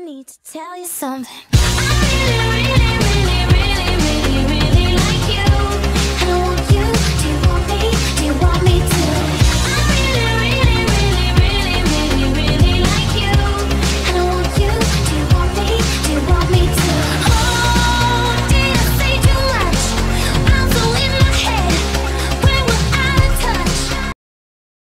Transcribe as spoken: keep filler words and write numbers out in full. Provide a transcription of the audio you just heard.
need to tell you something. I really, really, really